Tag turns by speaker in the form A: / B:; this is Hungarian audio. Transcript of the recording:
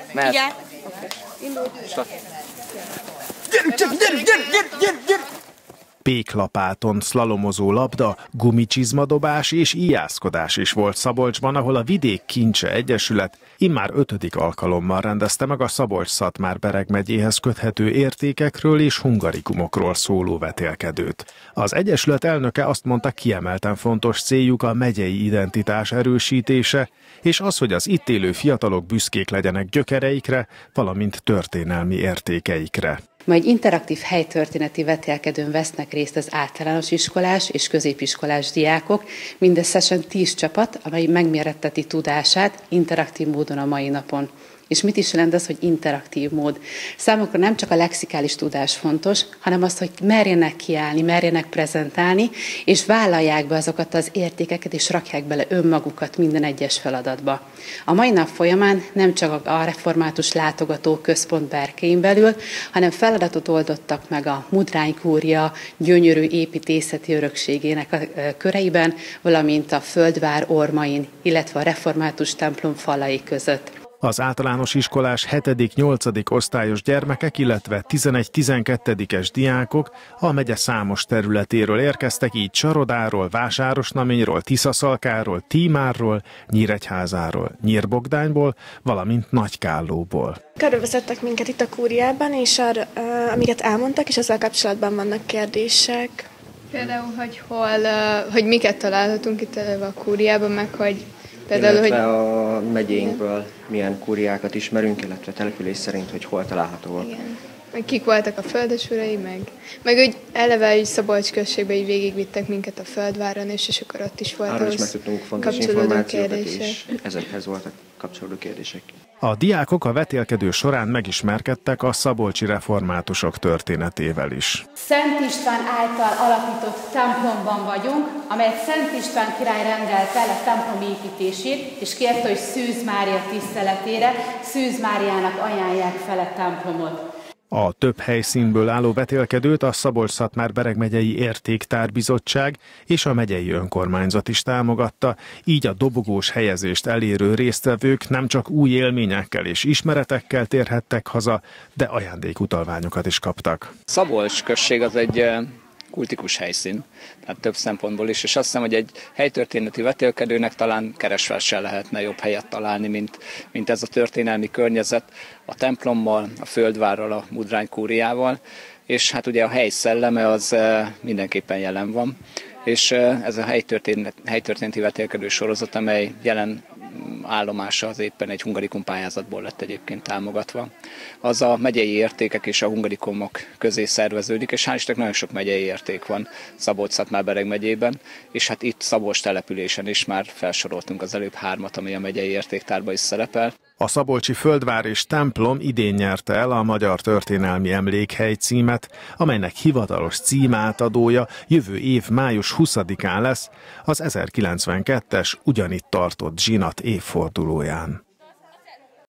A: Mehet?
B: Igen. Indult.
A: Gyere!
C: Péklapáton, szlalomozó labda, gumicsizmadobás és ijászkodás is volt Szabolcsban, ahol a Vidék Kincse Egyesület immár 5. alkalommal rendezte meg a Szabolcs-Szatmár-Bereg megyéhez köthető értékekről és hungarikumokról szóló vetélkedőt. Az egyesület elnöke azt mondta, kiemelten fontos céljuk a megyei identitás erősítése, és az, hogy az itt élő fiatalok büszkék legyenek gyökereikre, valamint történelmi értékeikre.
D: Ma egy interaktív helytörténeti vetélkedőn vesznek részt az általános iskolás és középiskolás diákok, mindösszesen 10 csapat, amely megméretteti tudását interaktív módon a mai napon. És mit is jelent az, hogy interaktív mód? Számukra nem csak a lexikális tudás fontos, hanem az, hogy merjenek kiállni, merjenek prezentálni, és vállalják be azokat az értékeket, és rakják bele önmagukat minden egyes feladatba. A mai nap folyamán nem csak a Református Látogató Központ berkein belül, hanem feladatot oldottak meg a Mudrány kúria gyönyörű építészeti örökségének a köreiben, valamint a Földvár ormain, illetve a református templom falai között.
C: Az általános iskolás 7.-8. osztályos gyermekek, illetve 11-12-es diákok a megye számos területéről érkeztek, így Csarodáról, Vásárosnaményról, Tiszaszalkáról, Tímárról, Nyíregyházáról, Nyírbogdányból, valamint Nagykállóból.
B: Körülvezettek minket itt a kúriában, és amiket elmondtak, és ezzel kapcsolatban vannak kérdések.
E: Például, hogy miket találhatunk itt a kúriában, meg hogy
A: illetve a megyénkből milyen kúriákat ismerünk, illetve település szerint, hogy hol találhatóak.
E: Igen. Meg kik voltak a földesurai, meg úgy eleve így Szabolcs községbe így végigvittek minket a Földváron, és akkor ott is volt
A: arról is megtudtunk fontos információkat, és ezekhez voltak kapcsolódó kérdések.
C: A diákok a vetélkedő során megismerkedtek a szabolcsi reformátusok történetével is.
F: Szent István által alapított templomban vagyunk, amelyet Szent István király rendelt el a templom építését, és kérte, hogy Szűz Mária tiszteletére Szűz Máriának ajánlják fel a templomot.
C: A több helyszínből álló vetélkedőt a Szabolcs-Szatmár-Bereg megyei értéktárbizottság és a megyei önkormányzat is támogatta, így a dobogós helyezést elérő résztvevők nem csak új élményekkel és ismeretekkel térhettek haza, de ajándékutalványokat is kaptak.
G: Szabolcs község az egy kultikus helyszín, tehát több szempontból is, és azt hiszem, hogy egy helytörténeti vetélkedőnek talán keresve se lehetne jobb helyet találni, mint ez a történelmi környezet a templommal, a Földvárral, a Mudrány kúriával, és hát ugye a hely szelleme az mindenképpen jelen van, és ez a helytörténeti vetélkedő sorozat, amely jelen állomása az éppen egy hungarikum pályázatból lett egyébként támogatva. Az a megyei értékek és a hungarikumok közé szerveződik, és hál' Istennek nagyon sok megyei érték van Szabolcs-Szatmár-Bereg megyében, és hát itt Szabolcs településen is már felsoroltunk az előbb 3, ami a megyei értéktárban is szerepel.
C: A szabolcsi Földvár és templom idén nyerte el a Magyar Történelmi Emlékhely címet, amelynek hivatalos címátadója jövő év május 20-án lesz, az 1092-es ugyanitt tartott zsinat évfordulóján.